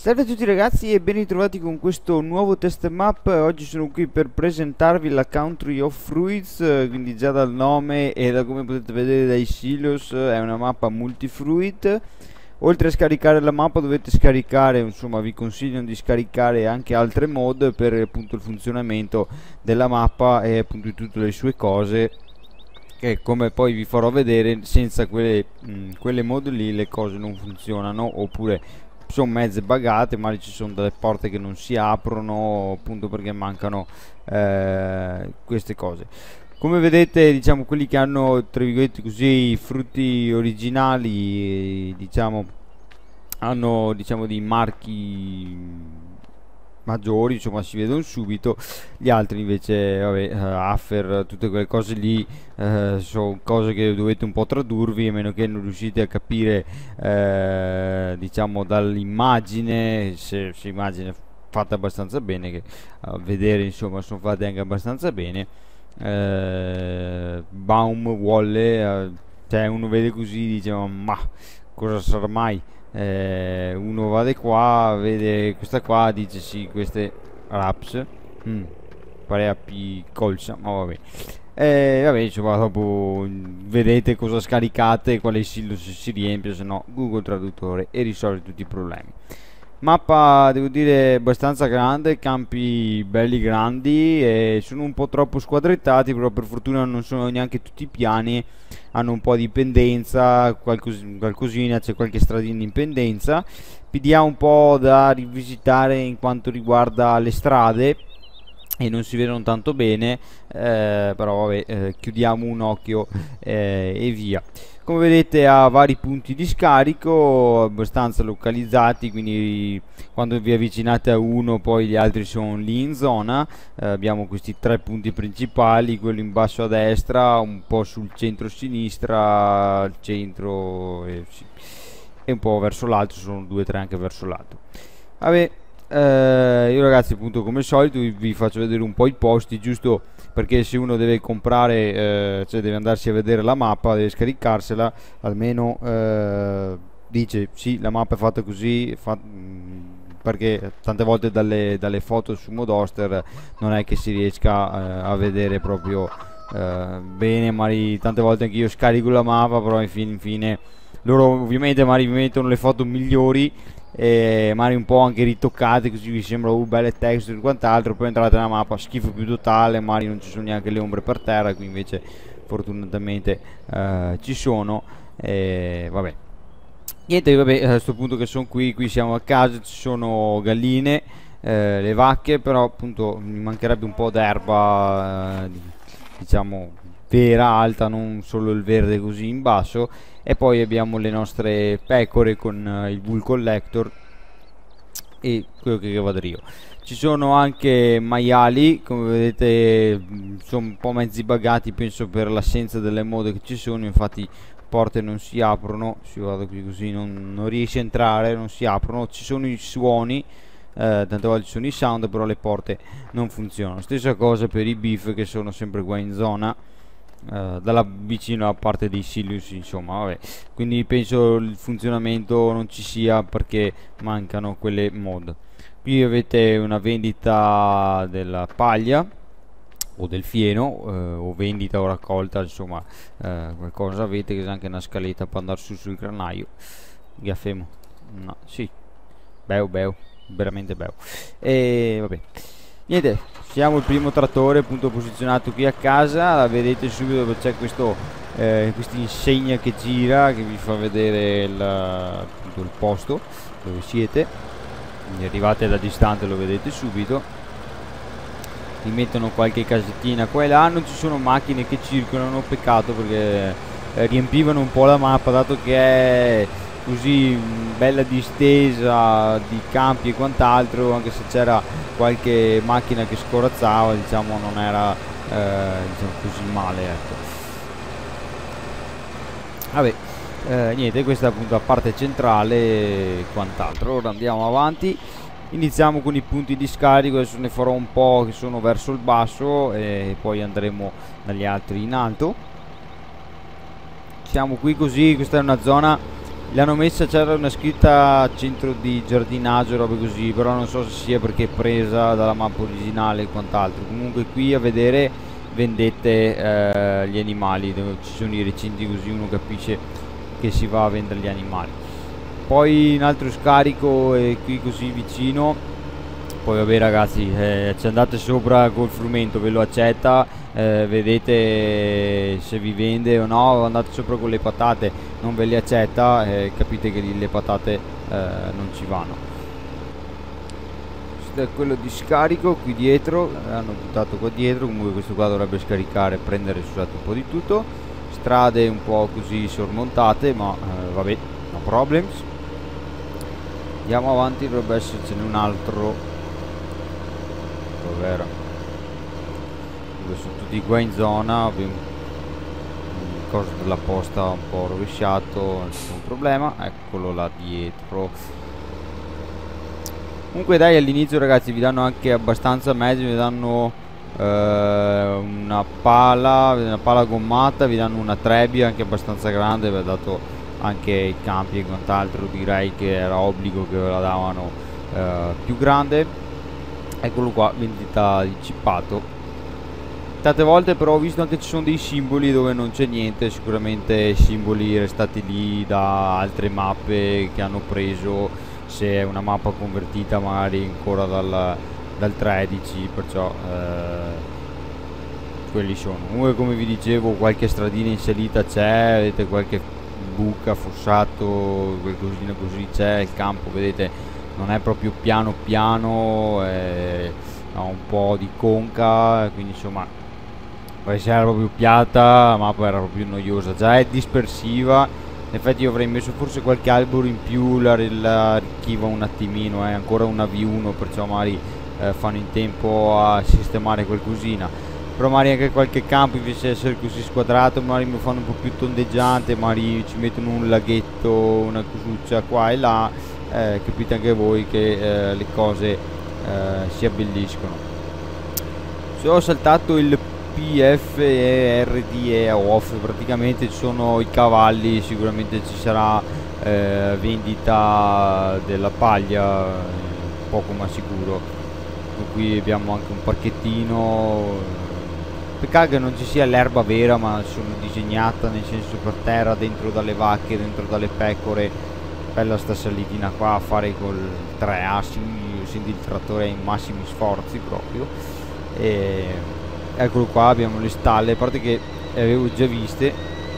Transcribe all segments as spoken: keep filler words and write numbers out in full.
Salve a tutti ragazzi e ben ritrovati con questo nuovo test map. Oggi sono qui per presentarvi la Country of Fruits, eh, quindi già dal nome e da come potete vedere dai silos eh, è una mappa multifruit. Oltre a scaricare la mappa dovete scaricare, insomma vi consigliano di scaricare anche altre mod per appunto il funzionamento della mappa e appunto di tutte le sue cose, che come poi vi farò vedere senza quelle, mh, quelle mod lì le cose non funzionano, oppure sono mezze buggate, magari ci sono delle porte che non si aprono appunto perché mancano eh, queste cose. Come vedete, diciamo, quelli che hanno tra virgolette così i frutti originali, diciamo, hanno diciamo dei marchi maggiori, insomma si vedono subito. Gli altri invece, vabbè, uh, Affer, tutte quelle cose lì uh, sono cose che dovete un po' tradurvi, a meno che non riuscite a capire uh, diciamo dall'immagine, se, se immagine fatta abbastanza bene, che a uh, vedere insomma sono fatte anche abbastanza bene. uh, Baum, Wolle, uh, cioè uno vede così dice ma cosa sarà mai. Eh, uno va di qua, vede questa qua, dice sì, queste raps mm, pare a P colza, ma vabbè. Eh, vabbè, insomma, dopo vedete cosa scaricate, quale silo si riempie, se no Google Traduttore e risolve tutti i problemi. Mappa, devo dire, abbastanza grande, campi belli grandi e sono un po' troppo squadrettati, però per fortuna non sono neanche tutti piani, hanno un po' di pendenza, qualcos qualcosina, c'è qualche stradina in pendenza. P D A un po' da rivisitare in quanto riguarda le strade e non si vedono tanto bene, eh, però vabbè, eh, chiudiamo un occhio eh, e via. Come vedete ha vari punti di scarico abbastanza localizzati, quindi quando vi avvicinate a uno poi gli altri sono lì in zona. Eh, abbiamo questi tre punti principali, quello in basso a destra, un po' sul centro-sinistra, al centro e, sì, e un po' verso l'alto, sono due o tre anche verso l'alto. Vabbè, eh, io ragazzi appunto come al solito vi, vi faccio vedere un po' i posti, giusto perché se uno deve comprare, eh, cioè deve andarsi a vedere la mappa, deve scaricarsela, almeno eh, dice sì, la mappa è fatta così, fa, mh, perché tante volte dalle, dalle foto su Modoster non è che si riesca eh, a vedere proprio eh, bene, magari tante volte anche io scarico la mappa, però infine, infine loro ovviamente magari vi mettono le foto migliori e magari un po' anche ritoccate, così vi sembra uh, belle texture e quant'altro, poi entrate nella mappa schifo più totale, magari non ci sono neanche le ombre per terra, qui invece fortunatamente uh, ci sono. E vabbè, niente, vabbè, a questo punto che sono qui qui siamo a casa, ci sono galline, eh, le vacche, però appunto mi mancherebbe un po' d'erba eh, diciamo vera, alta, non solo il verde così in basso. E poi abbiamo le nostre pecore con uh, il wool collector e quello che vado io. Ci sono anche maiali, come vedete sono un po' mezzi buggati, penso per l'assenza delle mode che ci sono, infatti porte non si aprono, se io vado qui così non, non riesce a entrare, non si aprono, ci sono i suoni, eh, tante volte ci sono i sound, però le porte non funzionano. Stessa cosa per i beef che sono sempre qua in zona. Uh, dalla vicino alla parte dei Silius, insomma, vabbè. Quindi penso il funzionamento non ci sia perché mancano quelle mod. Qui avete una vendita della paglia o del fieno, uh, o vendita o raccolta, insomma, uh, qualcosa avete, che c'è anche una scaletta per andare su sul granaio. Gaffemo, no, sì, beu beu, veramente beu. E vabbè, niente, siamo il primo trattore appunto posizionato qui a casa, la vedete subito dove c'è questo eh, questa insegna che gira, che vi fa vedere il, appunto, il posto dove siete. Quindi arrivate da distante lo vedete subito. Vi mettono qualche casettina qua e là, non ci sono macchine che circolano, peccato, perché eh, riempivano un po' la mappa, dato che è così mh, bella distesa di campi e quant'altro. Anche se c'era qualche macchina che scorazzava, diciamo non era eh, diciamo così male, ecco. Vabbè, eh, niente, questa è appunto la parte centrale e quant'altro. Ora andiamo avanti, iniziamo con i punti di scarico, adesso ne farò un po' che sono verso il basso e poi andremo dagli altri in alto. Siamo qui così, questa è una zona l'hanno messa, c'era una scritta centro di giardinaggio, robe così, però non so se sia perché è presa dalla mappa originale e quant'altro. Comunque qui a vedere vendete eh, gli animali, dove ci sono i recinti, così uno capisce che si va a vendere gli animali. Poi un altro scarico è qui così vicino. Poi vabbè ragazzi, eh, ci andate sopra col frumento, ve lo accetta, eh, vedete se vi vende o no, andate sopra con le patate, non ve le accetta, eh, capite che lì le patate eh, non ci vanno. Questo è quello di scarico qui dietro, hanno buttato qua dietro, comunque questo qua dovrebbe scaricare e prendere, scusate, un po' di tutto. Strade un po' così sormontate, ma eh, vabbè, no problems. Andiamo avanti, dovrebbe essercene un altro. Vero, sono tutti qua in zona. Il coso della posta un po' rovesciato, nessun problema. Eccolo là dietro. Comunque dai, all'inizio ragazzi vi danno anche abbastanza mezzi, vi danno eh, una pala, una pala gommata, vi danno una trebbia anche abbastanza grande, vi ha dato anche i campi e quant'altro, direi che era obbligo che ve la davano eh, più grande. Eccolo qua, vendita di cippato. Tante volte però ho visto anche ci sono dei simboli dove non c'è niente, sicuramente simboli restati lì da altre mappe che hanno preso, se è una mappa convertita magari ancora dal, dal tredici, perciò eh, quelli sono. Comunque come vi dicevo, qualche stradina in salita c'è, vedete, qualche buca, fossato, qualcosina così c'è, il campo vedete non è proprio piano piano, eh, ha un po' di conca, quindi insomma, se era proprio piatta la mappa era proprio noiosa, già è dispersiva. In effetti io avrei messo forse qualche albero in più, la, la arricchiva un attimino, è eh. ancora una V uno, perciò magari eh, fanno in tempo a sistemare qualcosina. Però magari anche qualche campo, invece di essere così squadrato, magari mi fanno un po' più tondeggiante, magari ci mettono un laghetto, una cosuccia qua e là. Eh, capite anche voi che eh, le cose eh, si abbelliscono. Se ho saltato il P F e R D E off, praticamente ci sono i cavalli, sicuramente ci sarà eh, vendita della paglia, poco ma sicuro. Qui abbiamo anche un parchettino, peccato che non ci sia l'erba vera, ma sono disegnata nel senso per terra, dentro dalle vacche, dentro dalle pecore. Bella sta salitina qua a fare col tre assi, senti il trattore in massimi sforzi proprio. E eccolo qua, abbiamo le stalle, a parte che le avevo già viste.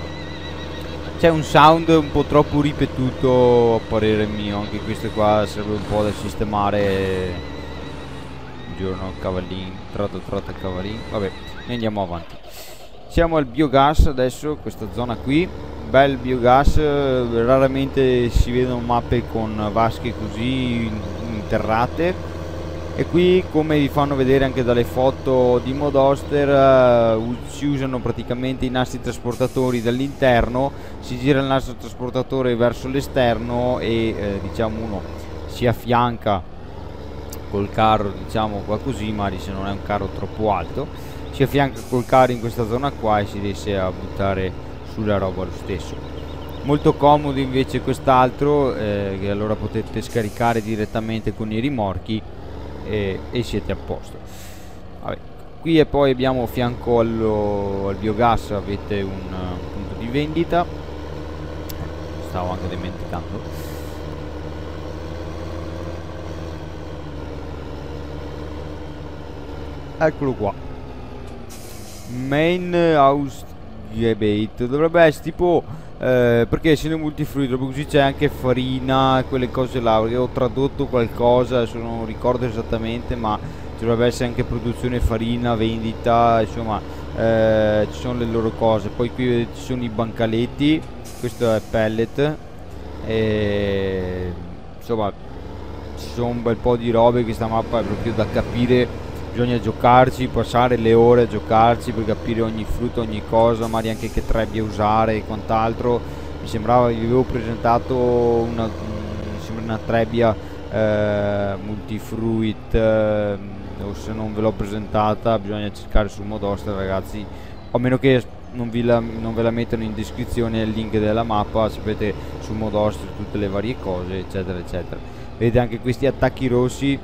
C'è un sound un po' troppo ripetuto a parere mio, anche questo qua serve un po' da sistemare. Buongiorno cavallini, trotto trotto cavallini, vabbè, noi andiamo avanti. Siamo al biogas adesso, questa zona qui. Bel biogas, raramente si vedono mappe con vasche così interrate, e qui, come vi fanno vedere anche dalle foto di Modoster, uh, si usano praticamente i nastri trasportatori dall'interno, si gira il nastro trasportatore verso l'esterno e eh, diciamo uno si affianca col carro, diciamo qua così, magari se non è un carro troppo alto, si affianca col carro in questa zona qua e si riesce a buttare sulla roba lo stesso. Molto comodo invece quest'altro, eh, che allora potete scaricare direttamente con i rimorchi e, e siete a posto. Vabbè, qui e poi abbiamo a fianco allo, al biogas avete un, un punto di vendita, stavo anche dimenticando. Eccolo qua, Main House Gebate, dovrebbe essere tipo eh, perché essendo multifruito così c'è anche farina, quelle cose là, perché ho tradotto qualcosa, adesso non ricordo esattamente, ma ci dovrebbe essere anche produzione farina, vendita, insomma eh, ci sono le loro cose. Poi qui ci sono i bancaletti, questo è pellet, e insomma ci sono un bel po' di robe. Questa mappa è proprio da capire, bisogna giocarci, passare le ore a giocarci per capire ogni frutto, ogni cosa, magari anche che trebbie usare e quant'altro. Mi sembrava, vi avevo presentato una, mi sembra una trebbia eh, multifruit, eh, o se non ve l'ho presentata bisogna cercare su Modoster ragazzi, a meno che non, vi la, non ve la mettono in descrizione il link della mappa, sapete, su Modostro tutte le varie cose eccetera eccetera. Vedete anche questi attacchi rossi,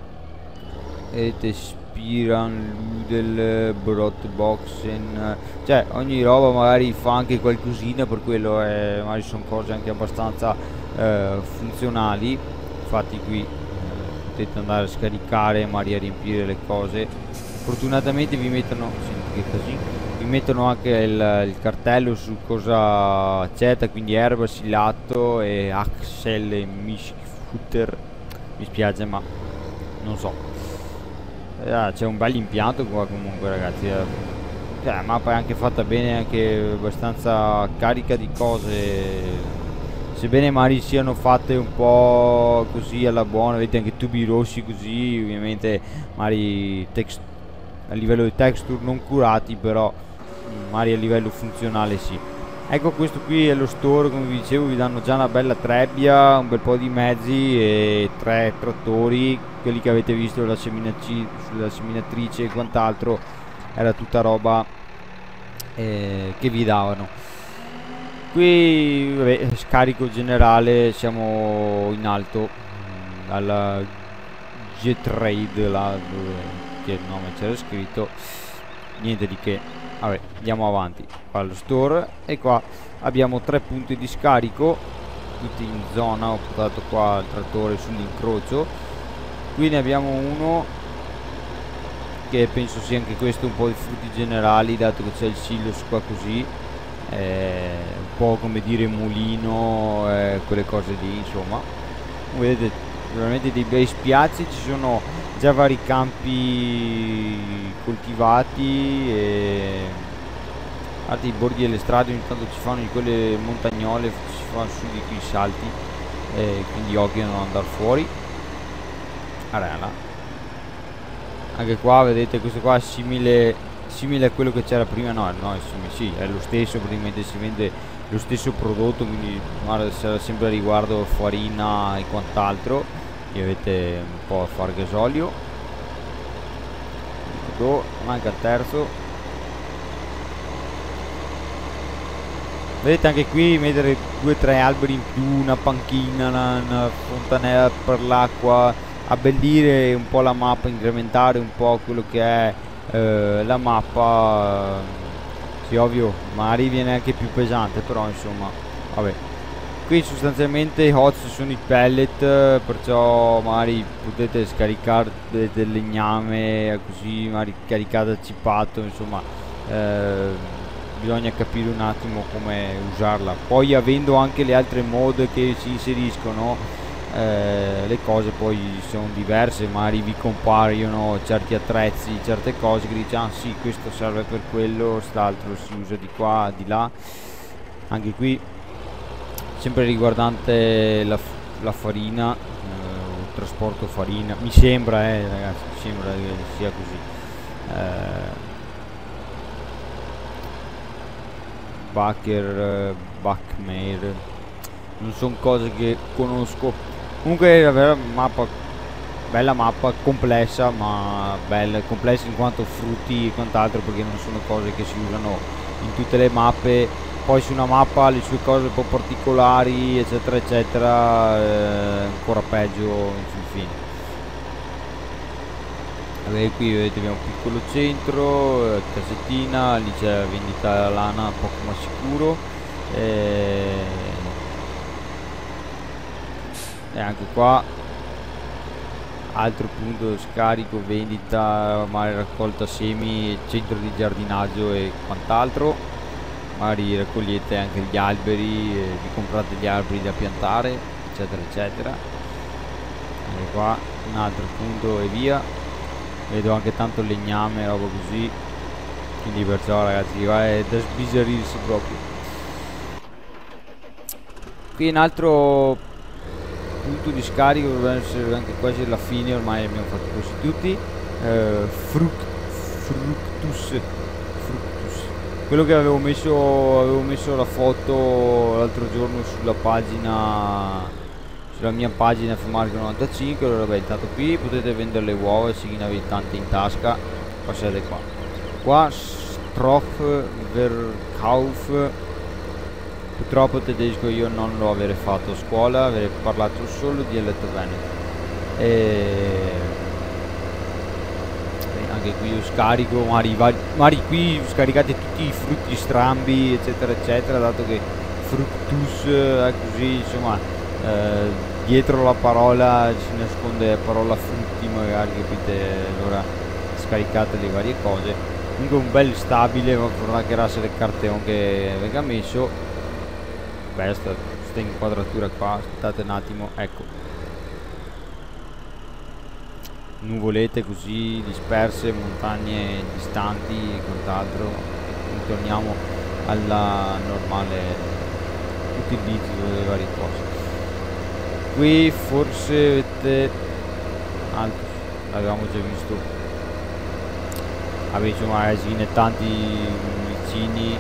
vedete, Spiran, Ludel, Brotboxen, cioè ogni roba magari fa anche qualcosina, per quello è, magari sono cose anche abbastanza eh, funzionali. Infatti qui eh, potete andare a scaricare, magari a riempire le cose. Fortunatamente vi mettono, senti che casino, vi mettono anche il, il cartello su cosa accetta, quindi erba, silato e Axel e Mishfooter. Mi spiace ma non so. Ah, c'è un bel impianto qua comunque ragazzi, eh. Cioè, la mappa è anche fatta bene, anche abbastanza carica di cose, sebbene magari siano fatte un po' così alla buona. Vedete anche tubi rossi così, ovviamente magari a livello di texture non curati, però magari a livello funzionale sì. Ecco, questo qui è lo store, come vi dicevo, vi danno già una bella trebbia, un bel po' di mezzi e tre trattori, quelli che avete visto sulla, seminaci, sulla seminatrice e quant'altro, era tutta roba eh, che vi davano. Qui vabbè, scarico generale, siamo in alto mh, alla G-Trade, là dove, che il nome c'era scritto, niente di che. Vabbè, andiamo avanti, qua allo store, e qua abbiamo tre punti di scarico tutti in zona. Ho portato qua il trattore sull'incrocio. Qui ne abbiamo uno che penso sia anche questo un po' di frutti generali, dato che c'è il silos qua così, eh, un po' come dire mulino, eh, quelle cose lì, insomma. Vedete veramente dei bei spiazzi, ci sono già vari campi coltivati e altri bordi delle strade ogni tanto ci fanno di quelle montagnole, ci fanno su di quei salti, e quindi occhio a non andare fuori. Arena. Anche qua vedete, questo qua è simile simile a quello che c'era prima. No, no, è simile, sì, è lo stesso, praticamente si vende lo stesso prodotto, quindi guarda, sarà sempre a riguardo farina e quant'altro. Qui avete un po' a far gasolio, manca il terzo. Vedete anche qui mettere due o tre alberi in più, una panchina, una, una fontanella per l'acqua, abbellire un po' la mappa, incrementare un po' quello che è eh, la mappa. Sì, ovvio, magari viene anche più pesante, però insomma, vabbè. Qui sostanzialmente H O T S sono i pellet, perciò magari potete scaricare del, del legname così, magari caricate al cippato, insomma, eh, bisogna capire un attimo come usarla. Poi avendo anche le altre mod che si inseriscono, eh, le cose poi sono diverse, magari vi compaiono certi attrezzi, certe cose che dice ah sì, questo serve per quello, quest'altro si usa di qua, di là. Anche qui sempre riguardante la, la farina, eh, il trasporto farina, mi sembra eh ragazzi, mi sembra che sia così. eh, Baker, eh, Backmare, non sono cose che conosco. Comunque è una vera mappa, bella mappa, complessa, ma bella, complessa in quanto frutti e quant'altro, perché non sono cose che si usano in tutte le mappe. Poi su una mappa le sue cose un po' particolari eccetera eccetera, eh, ancora peggio sul fine. Allora, qui vedete abbiamo un piccolo centro, eh, casettina, lì c'è la vendita della lana poco ma sicuro, e, e anche qua altro punto scarico, vendita, magari raccolta semi, centro di giardinaggio e quant'altro. Magari raccogliete anche gli alberi, eh, vi comprate gli alberi da piantare eccetera eccetera. Anche qua un altro punto e via. Vedo anche tanto legname, roba così, quindi perciò ragazzi qua è da sbizzarrirsi proprio. Qui un altro punto di scarico, dovrebbe essere anche quasi alla fine, ormai abbiamo fatto quasi tutti. eh, Fruct, Fructus quello che avevo messo avevo messo la foto l'altro giorno sulla pagina, sulla mia pagina Fumarco novantacinque. Allora vabbè, intanto qui potete vendere le uova se ne avete tante in tasca, passate qua. Qua Trophverkauf. Purtroppo il tedesco io non l'ho avere fatto a scuola, avrei parlato solo dialetto veneto. E anche qui io scarico, magari, magari qui scaricate tutti i frutti strambi eccetera eccetera, dato che fructus è così, insomma, eh, dietro la parola si nasconde la parola frutti magari, capite, allora scaricate le varie cose. Comunque un bel stabile, ma vorrà che era le carte che venga messo. Beh, sta, sta inquadratura qua, aspettate un attimo, ecco, nuvolette così disperse, montagne distanti e quant'altro, e torniamo alla normale utilizzo delle varie cose. Qui forse avete altro, l'avevamo già visto, avete magari tanti vicini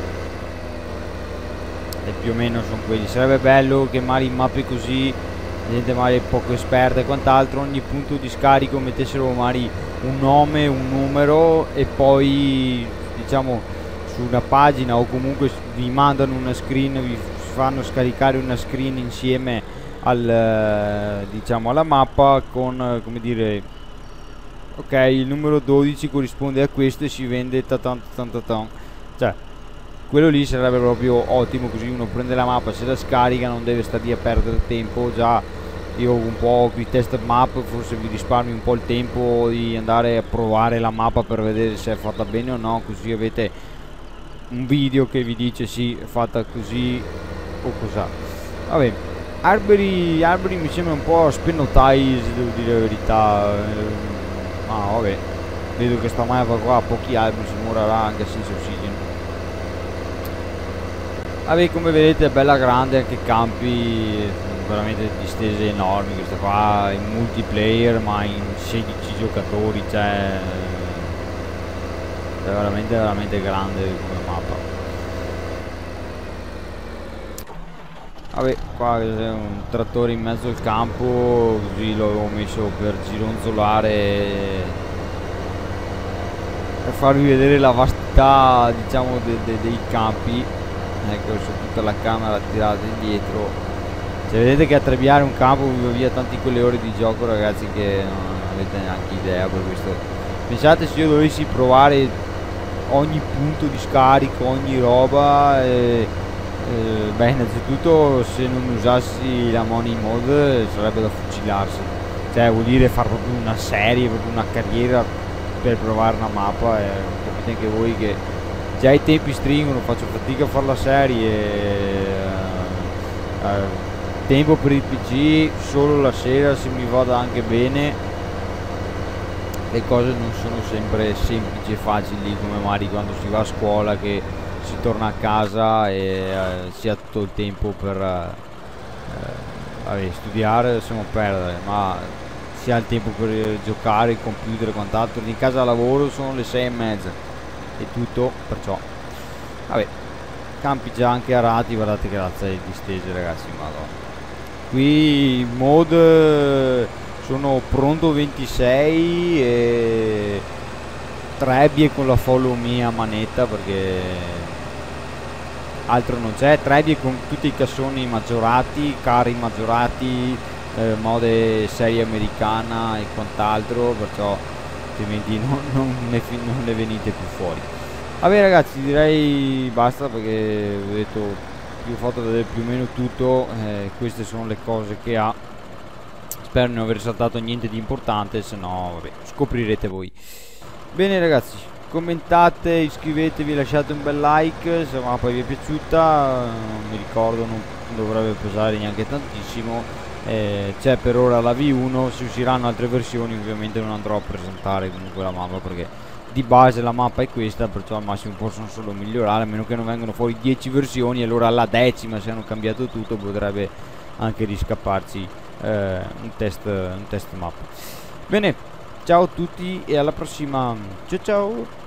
e più o meno sono quelli. Sarebbe bello che magari in mappe così, gente magari poco esperta e quant'altro, ogni punto di scarico mettessero magari un nome, un numero, e poi diciamo su una pagina o comunque vi mandano una screen, vi fanno scaricare una screen insieme al, diciamo, alla mappa con, come dire, ok, il numero dodici corrisponde a questo e si vende tatan tatan tatan. Cioè quello lì sarebbe proprio ottimo, così uno prende la mappa, se la scarica, non deve stare lì a perdere tempo. Già io un po' qui test map, forse vi risparmi un po' il tempo di andare a provare la mappa per vedere se è fatta bene o no, così avete un video che vi dice sì, è fatta così o cos'ha. Vabbè, alberi, alberi mi sembra un po' spennotized, devo dire la verità. Ma vabbè, vedo che sta mappa qua ha pochi alberi, si morrà anche senza ossigeno. Vabbè, come vedete è bella grande, anche campi veramente distese enormi, questa qua in multiplayer ma in sedici giocatori, cioè è veramente veramente grande come mappa. Vabbè, qua c'è un trattore in mezzo al campo, così l'ho messo per gironzolare, per farvi vedere la vastità, diciamo, de de dei campi. Ecco, su tutta la camera tirata indietro, se vedete che a trebbiare un campo vi va via tanti quelle ore di gioco, ragazzi, che non avete neanche idea. Per questo pensate, se io dovessi provare ogni punto di scarico, ogni roba, e, e, beh, innanzitutto se non usassi la money mode sarebbe da fucilarsi, cioè vuol dire fare proprio una serie, proprio una carriera per provare una mappa, e capite anche voi che già i tempi stringono, faccio fatica a fare la serie, eh, eh, tempo per il P C solo la sera se mi vada anche bene. Le cose non sono sempre semplici e facili come magari quando si va a scuola, che si torna a casa e eh, si ha tutto il tempo per eh, vabbè, studiare, lasciamo perdere, ma si ha il tempo per giocare, il computer e quant'altro. In casa a lavoro sono le sei e mezza e tutto, perciò vabbè, campi già anche arati, guardate che razza di distese, ragazzi, madonna. Qui mod sono pronto ventisei e trebbie con la follow mia manetta, perché altro non c'è. Trebbie con tutti i cassoni maggiorati, carri maggiorati, eh, mode serie americana e quant'altro, perciò altrimenti non, non, ne, non ne venite più fuori. Vabbè, ragazzi, direi basta, perché ho detto, vi ho fatto vedere più o meno tutto. Eh, queste sono le cose che ha. Spero di non aver saltato niente di importante, se no vabbè, scoprirete voi. Bene, ragazzi, commentate, iscrivetevi, lasciate un bel like se la mappa vi è piaciuta. Non mi ricordo, non dovrebbe pesare neanche tantissimo. Eh, c'è per ora la V uno, se usciranno altre versioni ovviamente non andrò a presentare comunque la mappa, perché di base la mappa è questa, perciò al massimo possono solo migliorare, a meno che non vengano fuori dieci versioni, e allora alla decima, se hanno cambiato tutto, potrebbe anche riscapparci eh, un test un test mappa. Bene, ciao a tutti e alla prossima, ciao ciao.